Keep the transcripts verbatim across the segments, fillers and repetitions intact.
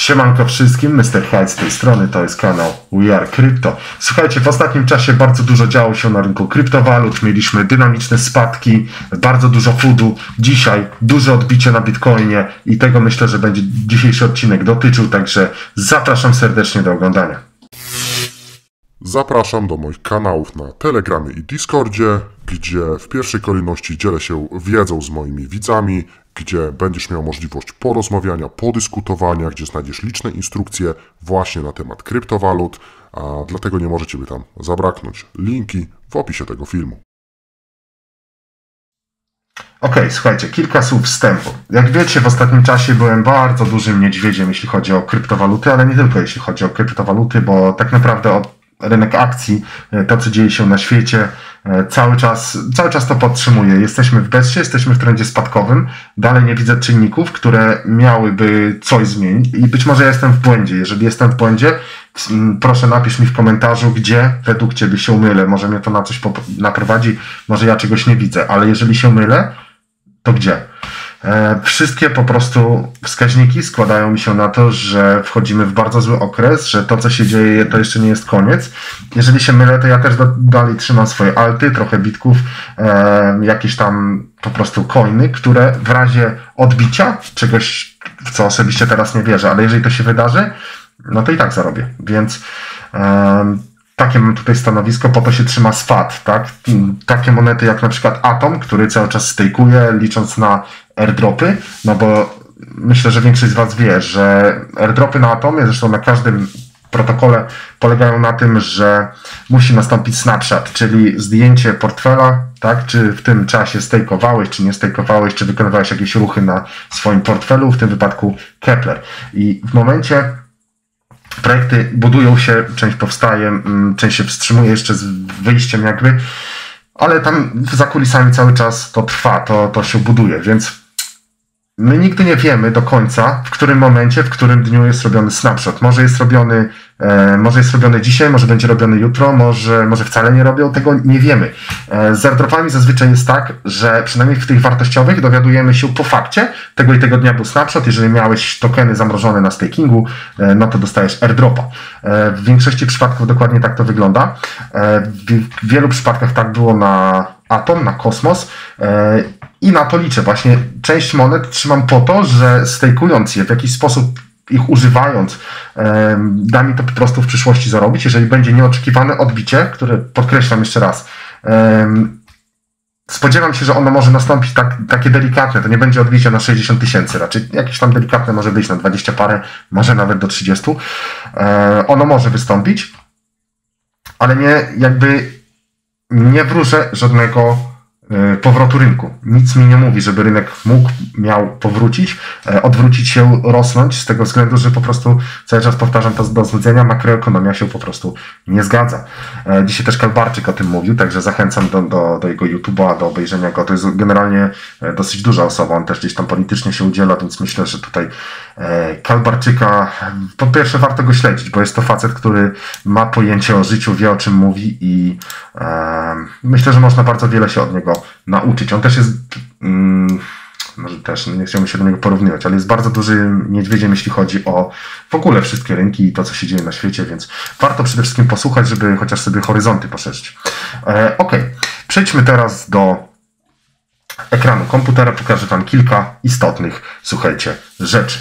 Siemanko wszystkim, mister Hyde z tej strony, to jest kanał We Are Crypto. Słuchajcie, w ostatnim czasie bardzo dużo działo się na rynku kryptowalut, mieliśmy dynamiczne spadki, bardzo dużo foodu, dzisiaj duże odbicie na Bitcoinie i tego myślę, że będzie dzisiejszy odcinek dotyczył, także zapraszam serdecznie do oglądania. Zapraszam do moich kanałów na Telegramie i Discordzie, gdzie w pierwszej kolejności dzielę się wiedzą z moimi widzami, gdzie będziesz miał możliwość porozmawiania, podyskutowania, gdzie znajdziesz liczne instrukcje właśnie na temat kryptowalut, a dlatego nie może Ciebie tam zabraknąć. Linki w opisie tego filmu. Ok, słuchajcie, kilka słów wstępu. Jak wiecie, w ostatnim czasie byłem bardzo dużym niedźwiedziem, jeśli chodzi o kryptowaluty, ale nie tylko jeśli chodzi o kryptowaluty, bo tak naprawdę o rynek akcji, to co dzieje się na świecie, cały czas, cały czas to podtrzymuje. Jesteśmy w bezsie, jesteśmy w trendzie spadkowym, dalej nie widzę czynników, które miałyby coś zmienić i być może ja jestem w błędzie. Jeżeli jestem w błędzie, proszę napisz mi w komentarzu, gdzie według Ciebie się mylę. Może mnie to na coś naprowadzi, może ja czegoś nie widzę, ale jeżeli się mylę, to gdzie? E, wszystkie po prostu wskaźniki składają mi się na to, że wchodzimy w bardzo zły okres, że to co się dzieje to jeszcze nie jest koniec. Jeżeli się mylę, to ja też do, dalej trzymam swoje alty, trochę bitków, e, jakieś tam po prostu coiny, które w razie odbicia czegoś, w co osobiście teraz nie wierzę, ale jeżeli to się wydarzy, no to i tak zarobię, więc e, takie mam tutaj stanowisko, po to się trzyma swat, tak? Takie monety jak na przykład Atom, który cały czas stejkuje, licząc na airdropy, no bo myślę, że większość z Was wie, że airdropy na Atomie, zresztą na każdym protokole, polegają na tym, że musi nastąpić snapshot, czyli zdjęcie portfela, tak? Czy w tym czasie stejkowałeś, czy nie stejkowałeś, czy wykonywałeś jakieś ruchy na swoim portfelu, w tym wypadku Kepler. I w momencie projekty budują się, część powstaje, część się wstrzymuje jeszcze z wyjściem jakby, ale tam za kulisami cały czas to trwa, to, to się buduje, więc my nigdy nie wiemy do końca, w którym momencie, w którym dniu jest robiony snapshot. Może jest robiony, e, może jest robiony dzisiaj, może będzie robiony jutro, może, może wcale nie robią, tego nie wiemy. E, z airdropami zazwyczaj jest tak, że przynajmniej w tych wartościowych dowiadujemy się po fakcie, tego i tego dnia był snapshot, jeżeli miałeś tokeny zamrożone na stakingu, e, no to dostajesz airdropa. E, w większości przypadków dokładnie tak to wygląda. E, w, w wielu przypadkach tak było na Atom, na Kosmos, e, i na to liczę. Właśnie część monet trzymam po to, że stejkując je, w jakiś sposób ich używając, e, da mi to po prostu w przyszłości zarobić, jeżeli będzie nieoczekiwane odbicie, które podkreślam jeszcze raz. E, spodziewam się, że ono może nastąpić tak, takie delikatne, to nie będzie odbicie na sześćdziesiąt tysięcy, raczej jakieś tam delikatne może być na dwadzieścia parę, może nawet do trzydziestu. E, ono może wystąpić, ale nie jakby nie wróżę żadnego powrotu rynku. Nic mi nie mówi, żeby rynek mógł, miał powrócić, odwrócić się, rosnąć, z tego względu, że po prostu cały czas powtarzam to do znudzenia, makroekonomia się po prostu nie zgadza. Dzisiaj też Kalbarczyk o tym mówił, także zachęcam do, do, do jego YouTube'a, do obejrzenia go. To jest generalnie dosyć duża osoba, on też gdzieś tam politycznie się udziela, więc myślę, że tutaj Kalbarczyka, po pierwsze warto go śledzić, bo jest to facet, który ma pojęcie o życiu, wie o czym mówi i e, myślę, że można bardzo wiele się od niego nauczyć. On też jest, mm, może też nie chciałbym się do niego porównywać, ale jest bardzo dużym niedźwiedziem, jeśli chodzi o w ogóle wszystkie rynki i to, co się dzieje na świecie, więc warto przede wszystkim posłuchać, żeby chociaż sobie horyzonty poszerzyć. E, ok, przejdźmy teraz do ekranu komputera, pokażę Wam kilka istotnych, słuchajcie, rzeczy.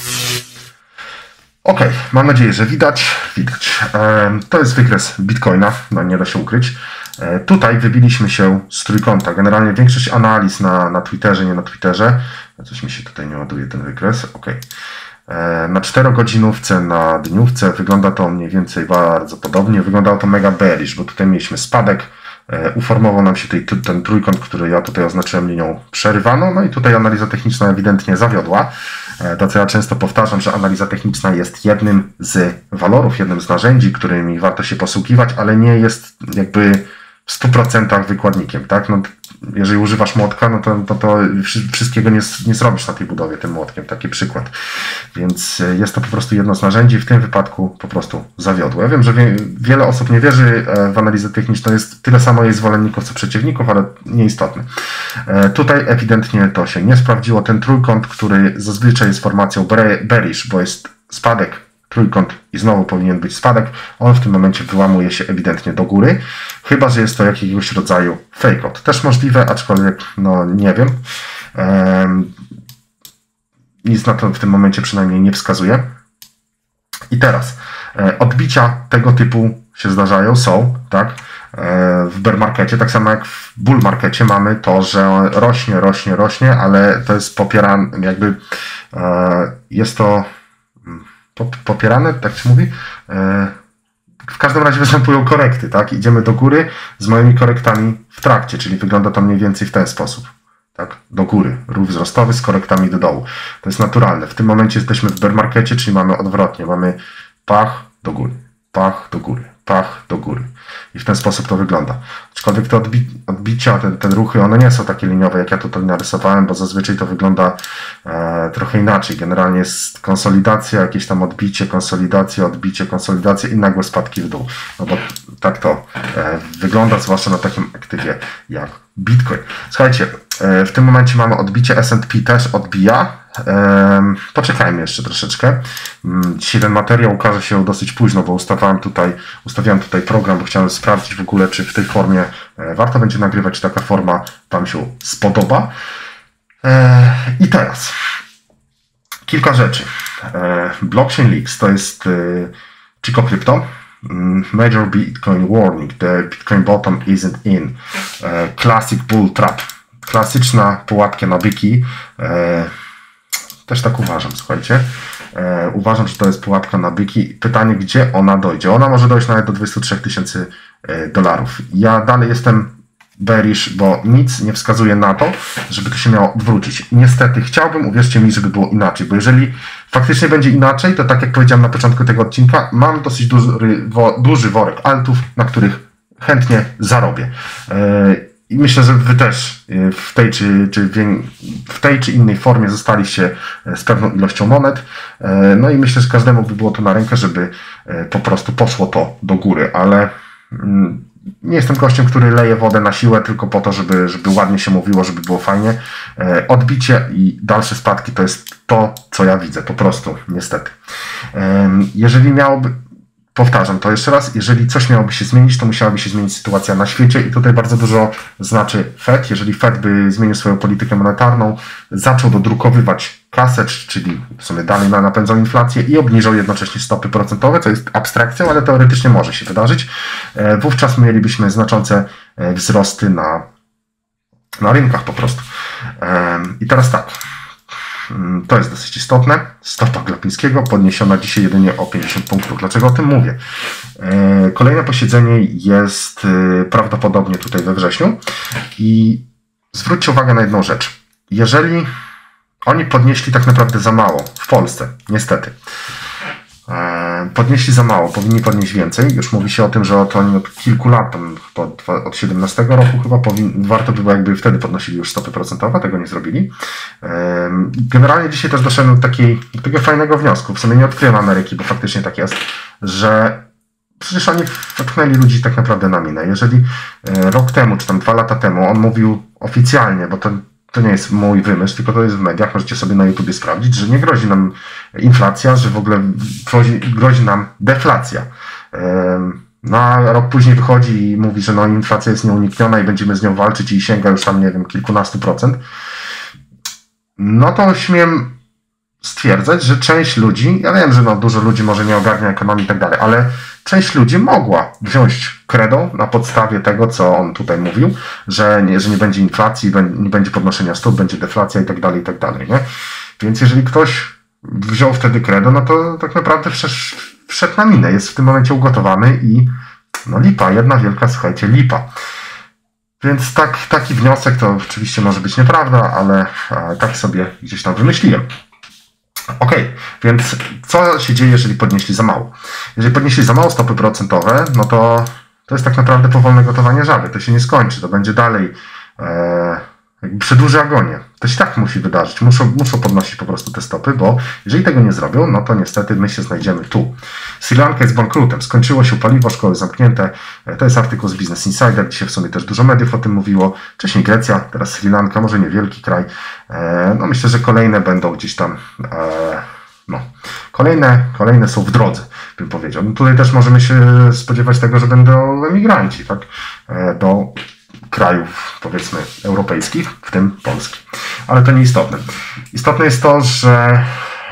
Ok, mam nadzieję, że widać. Widać. E, to jest wykres Bitcoina, no nie da się ukryć. E, tutaj wybiliśmy się z trójkąta. Generalnie większość analiz na, na Twitterze, nie na Twitterze. Coś mi się tutaj nie ładuje ten wykres. Ok. E, na czterogodzinówce, na dniówce wygląda to mniej więcej bardzo podobnie. Wyglądało to mega bearish, bo tutaj mieliśmy spadek. E, uformował nam się tej, ten trójkąt, który ja tutaj oznaczyłem linią przerywaną. No i tutaj analiza techniczna ewidentnie zawiodła. To, co ja często powtarzam, że analiza techniczna jest jednym z walorów, jednym z narzędzi, którymi warto się posługiwać, ale nie jest jakby w stu procentach wykładnikiem, tak? No, jeżeli używasz młotka, no to, to, to wszystkiego nie, nie zrobisz na tej budowie tym młotkiem, taki przykład. Więc jest to po prostu jedno z narzędzi, w tym wypadku po prostu zawiodło. Ja wiem, że wie, wiele osób nie wierzy w analizę techniczną, jest tyle samo jej zwolenników, co przeciwników, ale nieistotne. Tutaj ewidentnie to się nie sprawdziło. Ten trójkąt, który zazwyczaj jest formacją bearish, bo jest spadek, trójkąt i znowu powinien być spadek, on w tym momencie wyłamuje się ewidentnie do góry, chyba że jest to jakiegoś rodzaju fake out. Też możliwe, aczkolwiek no nie wiem. Ehm, nic na to w tym momencie przynajmniej nie wskazuje. I teraz e, odbicia tego typu się zdarzają, są, tak? E, w bear markecie, tak samo jak w bull markecie mamy to, że rośnie, rośnie, rośnie, ale to jest popierane, jakby e, jest to popierane, tak się mówi. W każdym razie występują korekty, tak? Idziemy do góry z moimi korektami w trakcie, czyli wygląda to mniej więcej w ten sposób. Tak? Do góry, ruch wzrostowy z korektami do dołu. To jest naturalne. W tym momencie jesteśmy w bear markecie, czyli mamy odwrotnie. Mamy pach do góry, pach do góry, pach do góry. I w ten sposób to wygląda. Aczkolwiek te odbi odbicia, te, te ruchy, one nie są takie liniowe, jak ja tutaj narysowałem, bo zazwyczaj to wygląda e, trochę inaczej. Generalnie jest konsolidacja, jakieś tam odbicie, konsolidacja, odbicie, konsolidacja i nagłe spadki w dół. No bo tak to e, wygląda, zwłaszcza na takim aktywie jak Bitcoin. Słuchajcie, e, w tym momencie mamy odbicie, S and P też odbija. Ehm, poczekajmy jeszcze troszeczkę. Dzisiaj ten materiał ukaże się dosyć późno, bo ustawiałem tutaj, ustawiałem tutaj program, bo chciałem sprawdzić w ogóle, czy w tej formie e, warto będzie nagrywać, czy taka forma Wam się spodoba. E, I teraz kilka rzeczy. E, Blockchain Leaks to jest e, Chico Crypto. Major Bitcoin Warning. The Bitcoin bottom isn't in. E, Classic Bull Trap. Klasyczna pułapka na byki. E, Też tak uważam, słuchajcie. E, uważam, że to jest pułapka na byki. Pytanie, gdzie ona dojdzie? Ona może dojść nawet do dwudziestu trzech tysięcy dolarów. Ja dalej jestem bearish, bo nic nie wskazuje na to, żeby to się miało odwrócić. Niestety chciałbym, uwierzcie mi, żeby było inaczej, bo jeżeli faktycznie będzie inaczej, to tak jak powiedziałem na początku tego odcinka, mam dosyć duży, wo, duży worek altów, na których chętnie zarobię. E, I myślę, że Wy też w tej czy, czy w tej czy innej formie zostaliście z pewną ilością monet. No i myślę, że każdemu by było to na rękę, żeby po prostu poszło to do góry, ale nie jestem gościem, który leje wodę na siłę tylko po to, żeby, żeby ładnie się mówiło, żeby było fajnie. Odbicie i dalsze spadki to jest to, co ja widzę, po prostu, niestety. Jeżeli miałoby Powtarzam to jeszcze raz, jeżeli coś miałoby się zmienić, to musiałaby się zmienić sytuacja na świecie i tutaj bardzo dużo znaczy Fed. Jeżeli Fed by zmienił swoją politykę monetarną, zaczął dodrukowywać kasę, czyli w sumie dalej napędzał inflację i obniżał jednocześnie stopy procentowe, co jest abstrakcją, ale teoretycznie może się wydarzyć, wówczas mielibyśmy znaczące wzrosty na, na rynkach po prostu. I teraz tak. To jest dosyć istotne. Stopa Glapińskiego podniesiona dzisiaj jedynie o pięćdziesiąt punktów. Dlaczego o tym mówię? Kolejne posiedzenie jest prawdopodobnie tutaj we wrześniu i zwróćcie uwagę na jedną rzecz. Jeżeli oni podnieśli tak naprawdę za mało w Polsce, niestety, podnieśli za mało, powinni podnieść więcej. Już mówi się o tym, że to oni od kilku lat, od, od siedemnastego roku chyba, powin, warto by było, jakby wtedy podnosili już stopy procentowe, tego nie zrobili. Generalnie dzisiaj też doszedłem do takiej, takiego fajnego wniosku, w sumie nie odkryłem Ameryki, bo faktycznie tak jest, że przecież oni wepchnęli ludzi tak naprawdę na minę. Jeżeli rok temu, czy tam dwa lata temu on mówił oficjalnie, bo to To nie jest mój wymysł, tylko to jest w mediach, możecie sobie na YouTubie sprawdzić, że nie grozi nam inflacja, że w ogóle grozi, grozi nam deflacja. No a rok później wychodzi i mówi, że no inflacja jest nieunikniona i będziemy z nią walczyć i sięga już tam, nie wiem, kilkunastu procent. No to śmiem stwierdzać, że część ludzi, ja wiem, że no dużo ludzi może nie ogarnia ekonomii i tak dalej, ale część ludzi mogła wziąć credo na podstawie tego, co on tutaj mówił, że nie, że nie będzie inflacji, nie będzie podnoszenia stóp, będzie deflacja i tak dalej, i tak dalej, nie? Więc jeżeli ktoś wziął wtedy credo, no to tak naprawdę wszedł na minę, jest w tym momencie ugotowany i no lipa, jedna wielka, słuchajcie, lipa. Więc tak, taki wniosek to oczywiście może być nieprawda, ale e, tak sobie gdzieś tam wymyśliłem. Ok, więc co się dzieje, jeżeli podnieśli za mało? Jeżeli podnieśli za mało stopy procentowe, no to to jest tak naprawdę powolne gotowanie żaby. To się nie skończy, to będzie dalej e, jakby przedłuży agonię. To się tak musi wydarzyć. Muszą, muszą podnosić po prostu te stopy, bo jeżeli tego nie zrobią, no to niestety my się znajdziemy tu. Sri Lanka jest bankrutem. Skończyło się paliwo, szkoły zamknięte. To jest artykuł z Business Insider. Dzisiaj w sumie też dużo mediów o tym mówiło. Wcześniej Grecja, teraz Sri Lanka, może niewielki kraj. No myślę, że kolejne będą gdzieś tam no, kolejne, kolejne są w drodze, bym powiedział. No tutaj też możemy się spodziewać tego, że będą emigranci, tak? Do krajów, powiedzmy, europejskich, w tym Polski. Ale to nieistotne. Istotne jest to, że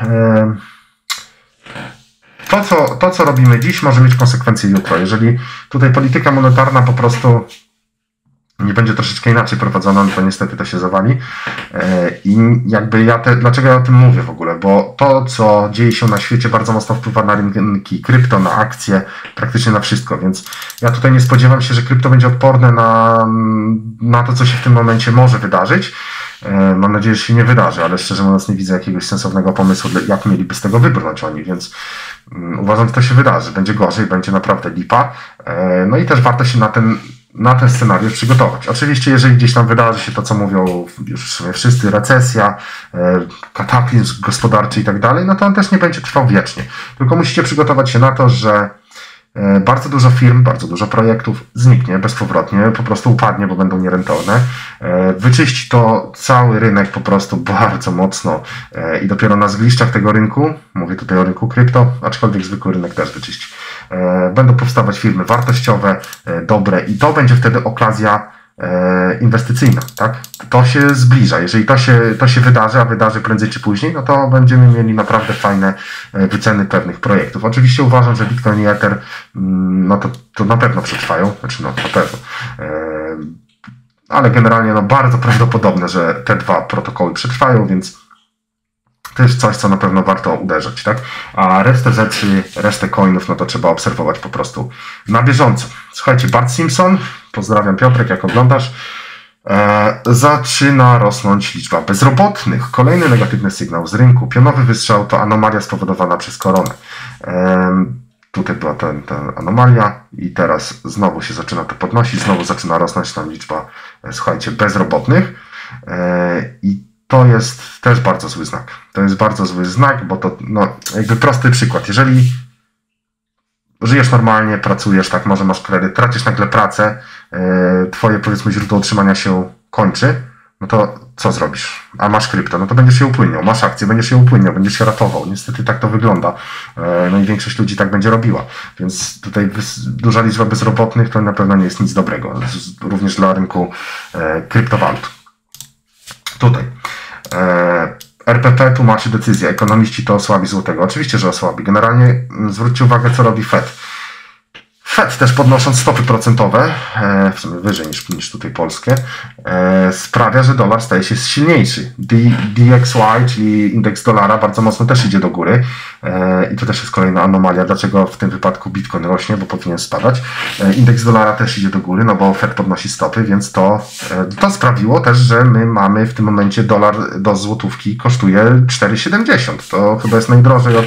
to co, to, co robimy dziś, może mieć konsekwencje jutro. Jeżeli tutaj polityka monetarna po prostu nie będzie troszeczkę inaczej prowadzona, to niestety to się zawali. I jakby ja te, dlaczego ja o tym mówię w ogóle? Bo to, co dzieje się na świecie, bardzo mocno wpływa na rynki krypto, na akcje, praktycznie na wszystko, więc ja tutaj nie spodziewam się, że krypto będzie odporne na, na to, co się w tym momencie może wydarzyć. Mam nadzieję, że się nie wydarzy, ale szczerze mówiąc nie widzę jakiegoś sensownego pomysłu, jak mieliby z tego wybrnąć oni, więc uważam, że to się wydarzy. Będzie gorzej, będzie naprawdę lipa. No i też warto się na ten na ten scenariusz przygotować. Oczywiście, jeżeli gdzieś tam wydarzy się to, co mówią już w sumie wszyscy, recesja, kataklizm gospodarczy i tak dalej, no to on też nie będzie trwał wiecznie. Tylko musicie przygotować się na to, że bardzo dużo firm, bardzo dużo projektów zniknie bezpowrotnie, po prostu upadnie, bo będą nierentowne. Wyczyści to cały rynek po prostu bardzo mocno i dopiero na zgliszczach tego rynku, mówię tutaj o rynku krypto, aczkolwiek zwykły rynek też wyczyści, będą powstawać firmy wartościowe, dobre i to będzie wtedy okazja inwestycyjna, tak? To się zbliża. Jeżeli to się, to się wydarzy, a wydarzy prędzej czy później, no to będziemy mieli naprawdę fajne wyceny pewnych projektów. Oczywiście uważam, że Bitcoin i Ether, no to, to na pewno przetrwają, znaczy no na pewno, ale generalnie no bardzo prawdopodobne, że te dwa protokoły przetrwają, więc to jest coś, co na pewno warto uderzyć, tak? A resztę rzeczy, resztę coinów, no to trzeba obserwować po prostu na bieżąco. Słuchajcie, Bart Simpson, pozdrawiam Piotrek, jak oglądasz, e, zaczyna rosnąć liczba bezrobotnych. Kolejny negatywny sygnał z rynku. Pionowy wystrzał to anomalia spowodowana przez koronę. E, tutaj była ta, ta anomalia i teraz znowu się zaczyna to podnosić, znowu zaczyna rosnąć tam liczba, e, słuchajcie, bezrobotnych e, i to jest też bardzo zły znak. To jest bardzo zły znak, bo to no, jakby prosty przykład. Jeżeli żyjesz normalnie, pracujesz, tak, może masz kredyt, tracisz nagle pracę, yy, twoje powiedzmy źródło utrzymania się kończy, no to co zrobisz? A masz krypto, no to będziesz się upłyniał, masz akcje, będziesz się upłyniał, będziesz się ratował. Niestety tak to wygląda. Yy, no i większość ludzi tak będzie robiła. Więc tutaj duża liczba bezrobotnych to na pewno nie jest nic dobrego. Również dla rynku yy, kryptowalut. Tutaj. R P P tłumaczy decyzję. Ekonomiści to osłabi złotego. Oczywiście, że osłabi. Generalnie zwróćcie uwagę, co robi Fed. Fed też podnosząc stopy procentowe, w sumie wyżej niż, niż tutaj polskie, sprawia, że dolar staje się silniejszy. D X Y, czyli indeks dolara, bardzo mocno też idzie do góry. I to też jest kolejna anomalia, dlaczego w tym wypadku Bitcoin rośnie, bo powinien spadać. Indeks dolara też idzie do góry, no bo Fed podnosi stopy, więc to, to sprawiło też, że my mamy w tym momencie dolar do złotówki kosztuje cztery siedemdziesiąt. To chyba jest najdrożej od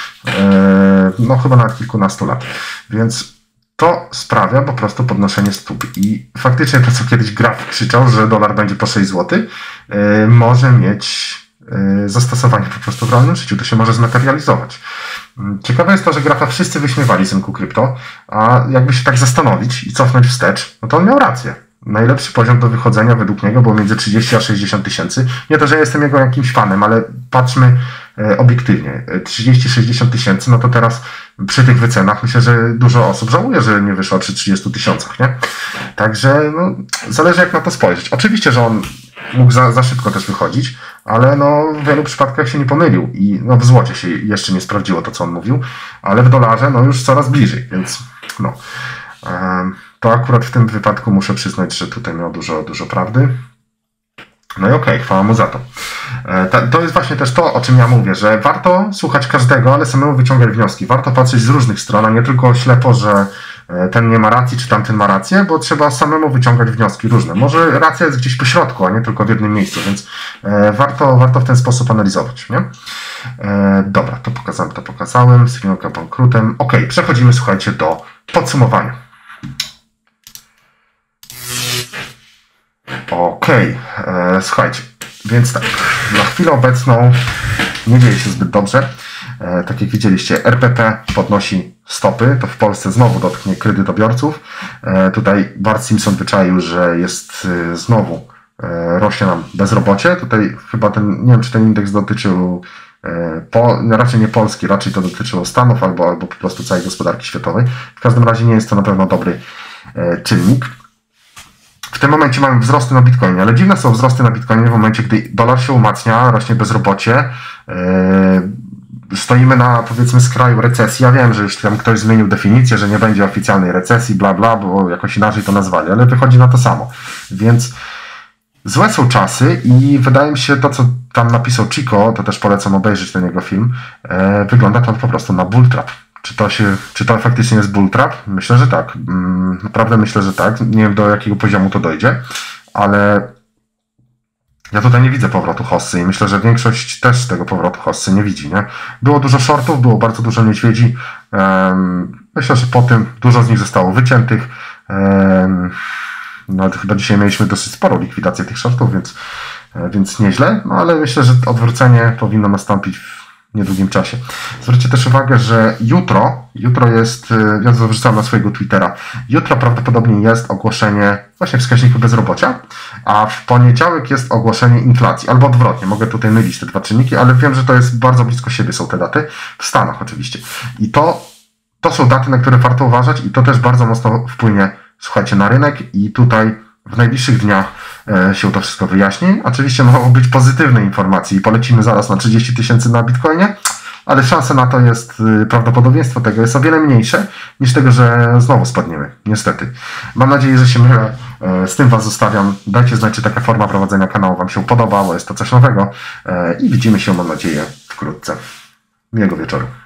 no chyba nawet kilkunastu lat. Więc to sprawia po prostu podnoszenie stóp i faktycznie to, co kiedyś Graf krzyczał, że dolar będzie po sześć złotych, yy, może mieć yy, zastosowanie po prostu w realnym życiu. To się może zmaterializować. Yy, ciekawe jest to, że Grafa wszyscy wyśmiewali z rynku krypto, a jakby się tak zastanowić i cofnąć wstecz, no to on miał rację. Najlepszy poziom do wychodzenia według niego było między trzydzieści a sześćdziesiąt tysięcy. Nie to, że ja jestem jego jakimś fanem, ale patrzmy e, obiektywnie. trzydzieści sześćdziesiąt tysięcy, no to teraz przy tych wycenach myślę, że dużo osób żałuje, że nie wyszło przy trzydziestu tysiącach, nie? Także no, zależy jak na to spojrzeć. Oczywiście, że on mógł za, za szybko też wychodzić, ale no, w wielu przypadkach się nie pomylił i no, w złocie się jeszcze nie sprawdziło to, co on mówił, ale w dolarze no, już coraz bliżej, więc no... Um, to akurat w tym wypadku muszę przyznać, że tutaj miał dużo, dużo prawdy. No i okej, okay, chwała mu za to. E, to jest właśnie też to, o czym ja mówię, że warto słuchać każdego, ale samemu wyciągać wnioski. Warto patrzeć z różnych stron, a nie tylko ślepo, że ten nie ma racji, czy tamten ma rację, bo trzeba samemu wyciągać wnioski różne. Może racja jest gdzieś po środku, a nie tylko w jednym miejscu, więc e, warto, warto w ten sposób analizować, nie? E, dobra, to pokazałem, to pokazałem. Z chwilą bankrutem. Ok, przechodzimy, słuchajcie, do podsumowania. Okej, okay. Słuchajcie, więc tak, na chwilę obecną nie dzieje się zbyt dobrze. E, tak jak widzieliście, R P P podnosi stopy, to w Polsce znowu dotknie kredytobiorców. E, tutaj Bart Simpson wyczaił, że jest e, znowu e, rośnie nam bezrobocie. Tutaj chyba ten, nie wiem czy ten indeks dotyczył Po, no raczej nie Polski, raczej to dotyczyło Stanów albo, albo po prostu całej gospodarki światowej. W każdym razie nie jest to na pewno dobry czynnik. W tym momencie mamy wzrosty na Bitcoinie, ale dziwne są wzrosty na Bitcoinie w momencie, gdy dolar się umacnia, rośnie bezrobocie, yy, stoimy na, powiedzmy, skraju recesji. Ja wiem, że jeśli tam ktoś zmienił definicję, że nie będzie oficjalnej recesji, bla bla, bo jakoś inaczej to nazwali, ale wychodzi na to samo. Więc złe są czasy i wydaje mi się, to co tam napisał Chico, to też polecam obejrzeć ten jego film, yy, wygląda to po prostu na bull trap. Czy to, się, czy to faktycznie jest bull trap? Myślę, że tak. Naprawdę myślę, że tak. Nie wiem, do jakiego poziomu to dojdzie, ale ja tutaj nie widzę powrotu hossy i myślę, że większość też tego powrotu hossy nie widzi. Nie? Było dużo shortów, było bardzo dużo niedźwiedzi. Myślę, że po tym dużo z nich zostało wyciętych. No, chyba dzisiaj mieliśmy dosyć sporą likwidację tych shortów, więc, więc nieźle, no, ale myślę, że odwrócenie powinno nastąpić w niedługim czasie. Zwróćcie też uwagę, że jutro, jutro jest, ja to wrzucałem na swojego Twittera, jutro prawdopodobnie jest ogłoszenie właśnie wskaźniku bezrobocia, a w poniedziałek jest ogłoszenie inflacji, albo odwrotnie, mogę tutaj mylić te dwa czynniki, ale wiem, że to jest bardzo blisko siebie są te daty, w Stanach oczywiście. I to, to są daty, na które warto uważać i to też bardzo mocno wpłynie, słuchajcie, na rynek i tutaj w najbliższych dniach e, się to wszystko wyjaśni. Oczywiście mogą być pozytywne informacje i polecimy zaraz na trzydzieści tysięcy na Bitcoinie, ale szanse na to jest, y, prawdopodobieństwo tego jest o wiele mniejsze niż tego, że znowu spadniemy. Niestety. Mam nadzieję, że się mylę. E, z tym Was zostawiam. Dajcie znać, czy taka forma prowadzenia kanału Wam się podoba, bo jest to coś nowego e, i widzimy się, mam nadzieję, wkrótce. Miłego wieczoru.